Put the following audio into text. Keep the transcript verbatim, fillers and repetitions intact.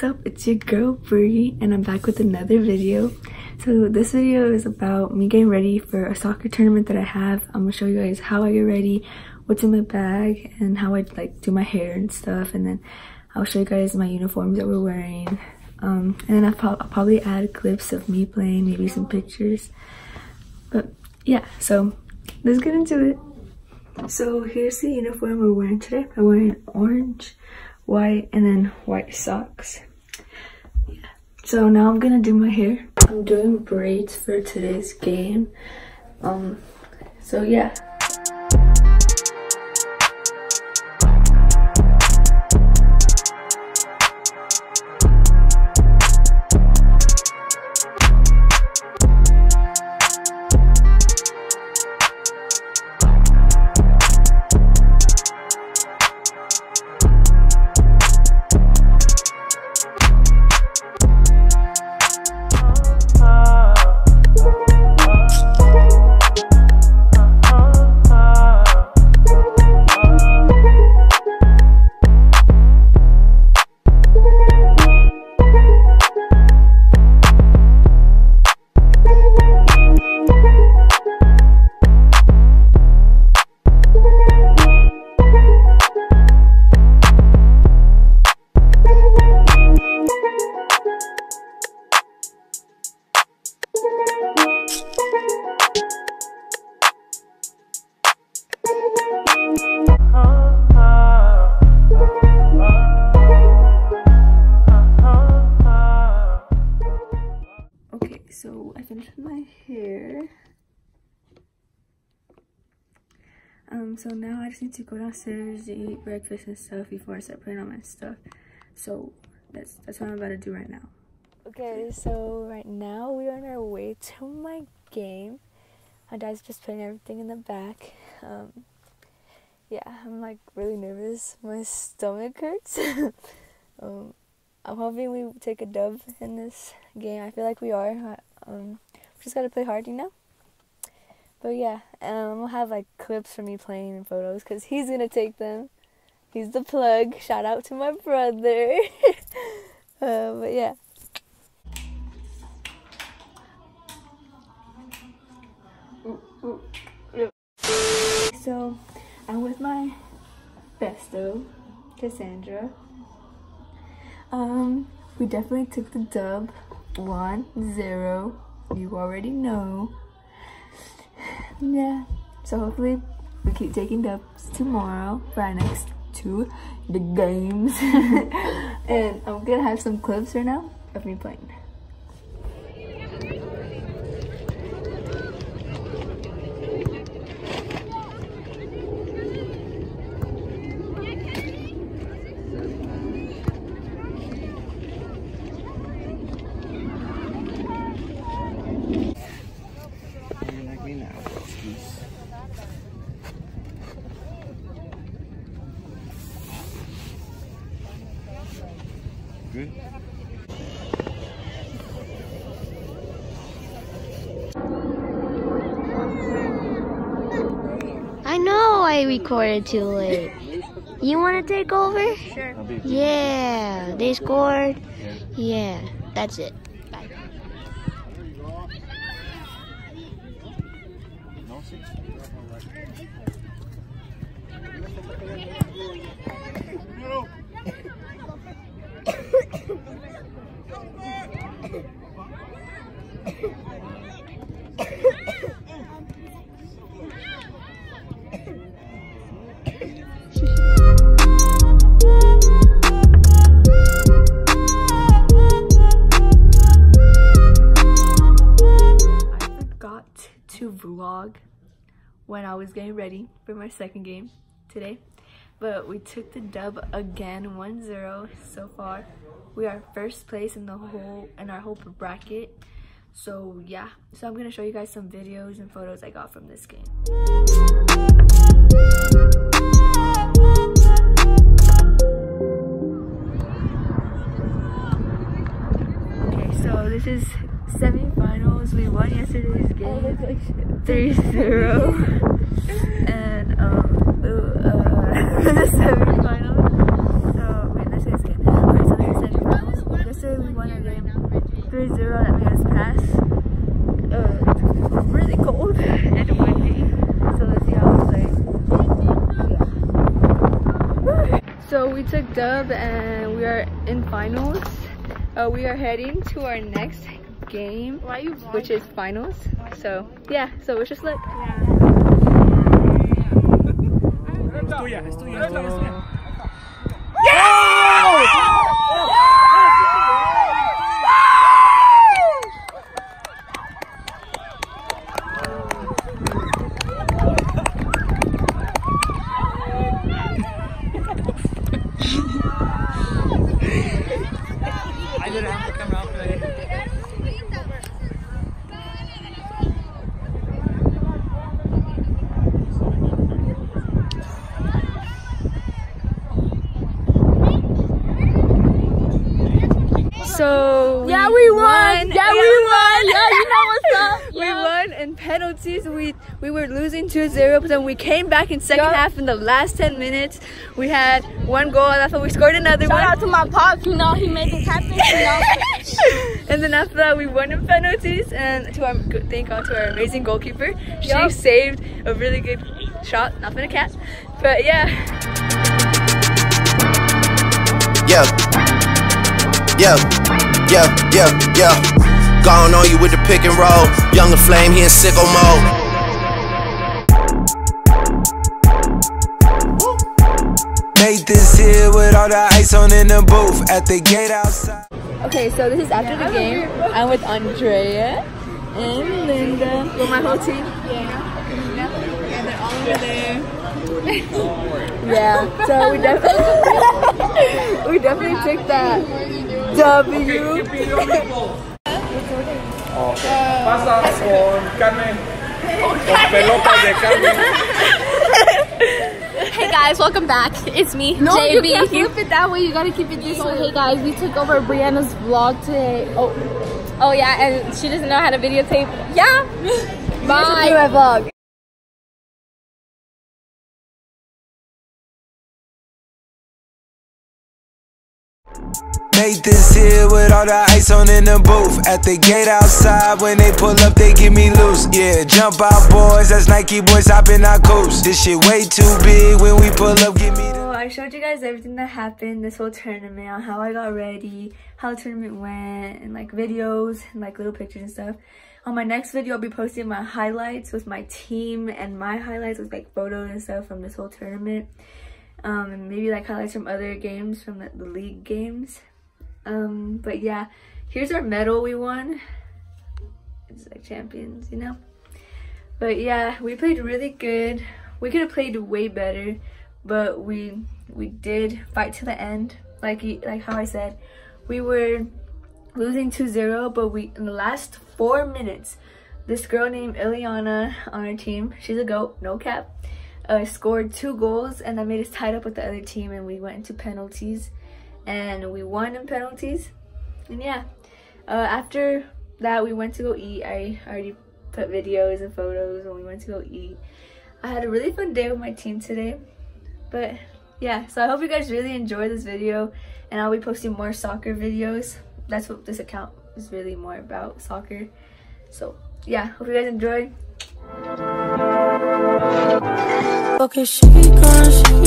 What's up, it's your girl Bree and I'm back with another video. So this video is about me getting ready for a soccer tournament that I have. I'm gonna show you guys how I get ready, what's in my bag, and how I like do my hair and stuff, and then I'll show you guys my uniforms that we're wearing. Um, and then I'll, pro I'll probably add clips of me playing, maybe some pictures. But yeah, so let's get into it. So here's the uniform we're wearing today. I'm wearing orange, white, and then white socks. Yeah. So now I'm gonna do my hair. I'm doing braids for today's game. Um, so yeah. So I finished with my hair. Um, so now I just need to go downstairs to eat breakfast and stuff before I start putting on my stuff. So that's that's what I'm about to do right now. Okay, so right now we are on our way to my game. My dad's just putting everything in the back. Um, yeah, I'm like really nervous. My stomach hurts. um, I'm hoping we take a dub in this game. I feel like we are. Um, we just gotta play hard, you know? But yeah, um, we'll have like clips for me playing and photos because he's gonna take them. He's the plug. Shout out to my brother. uh, but yeah. So I'm with my besto, Cassandra. Um, we definitely took the dub, one zero, you already know. Yeah, so hopefully we keep taking dubs tomorrow for our next two big games. And I'm gonna have some clips right now of me playing. Good. I know I recorded too late. You want to take over? Sure. Yeah, they scored. Yeah, that's it. Bye. To vlog when I was getting ready for my second game today, but we took the dub again, one zero. So far we are first place in the whole in our whole bracket. So yeah, so I'm gonna show you guys some videos and photos I got from this game. Okay, so this is semi-finals. We won yesterday's game three zero. And um uh, the semi-finals. So wait, let's say it's good. Okay, so this is semi-finals. we took dub and we are in finals. Uh, we are heading to our next game, which is finals. So yeah, so wish us luck. I didn't have to come out today. So yeah, we won. won. Yeah, we won. Yeah, you know what's up. We yeah. won in penalties. We we were losing two zero, but then we came back in second yep. half in the last ten minutes. We had one goal, and after we scored another Shout one. Shout out to my pops, you know, he made it happen, you know. And then after that, we won in penalties, and to our good thank God to our amazing goalkeeper. She yep. saved a really good shot, not for the cat, but yeah. Yeah. Yeah, yeah, yeah, yeah. Gone on you with the pick and roll. Younger flame, he in sicko mode. Made this here with all the ice on in the booth at the gate outside. Okay, so this is after yeah, the game. I'm with Andrea and Linda. With my whole team. Yeah. And they're all over there. Yeah, so we definitely we definitely took that W. Pasa con carne, con pelotas de carne. Hey guys, welcome back. It's me, no, J B. You can't flip it that way. You gotta keep it this so, way. Hey guys, we took over Brianna's vlog today. Oh, oh yeah, and she doesn't know how to videotape. Yeah. Bye. My vlog. Made this here with all the ice on in the booth at the gate outside. When they pull up, they give me loose. Yeah, jump out, boys. That's Nike boys hopping our coast. This shit way too big. When we pull up, give me. So I showed you guys everything that happened this whole tournament, on how I got ready, how the tournament went, and like videos and like little pictures and stuff. On my next video, I'll be posting my highlights with my team and my highlights with like photos and stuff from this whole tournament. Um, and maybe like highlights from other games, from the, the league games. Um, but yeah, here's our medal we won. It's like champions, you know? But yeah, we played really good. We could have played way better, but we we did fight to the end. Like like how I said, we were losing two zero, but we in the last four minutes, this girl named Ileana on our team, she's a goat, no cap, uh, scored two goals, and that made us tied up with the other team, and we went into penalties. And we won in penalties. And yeah, uh, after that we went to go eat. I already put videos and photos when we went to go eat. I had a really fun day with my team today. But yeah, so I hope you guys really enjoy this video, and I'll be posting more soccer videos. That's what this account is really more about, soccer. So yeah, hope you guys enjoy. Okay, she gonna, she